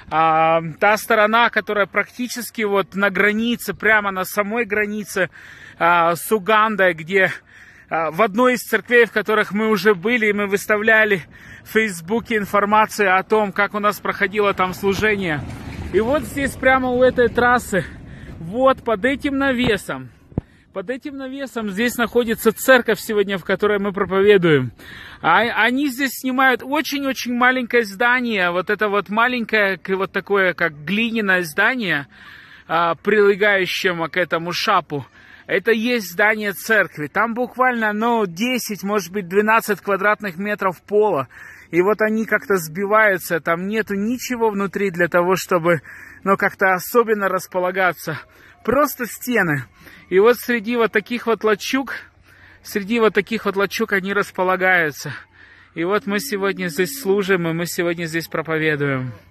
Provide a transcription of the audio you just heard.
та сторона, которая практически вот на границе, прямо на самой границе с Угандой, где в одной из церквей, в которых мы уже были, и мы выставляли в Фейсбуке информацию о том, как у нас проходило там служение. И вот здесь прямо у этой трассы, вот под этим навесом здесь находится церковь сегодня, в которой мы проповедуем. Они здесь снимают очень-очень маленькое здание, вот это вот маленькое, вот такое, как глиняное здание, прилегающее к этому шапу. Это есть здание церкви. Там буквально, 10, может быть, 12 квадратных метров пола. И вот они как-то сбиваются, там нету ничего внутри для того, чтобы, как-то особенно располагаться. Просто стены. И вот среди вот таких вот лачуг они располагаются. И вот мы сегодня здесь служим, и мы сегодня здесь проповедуем.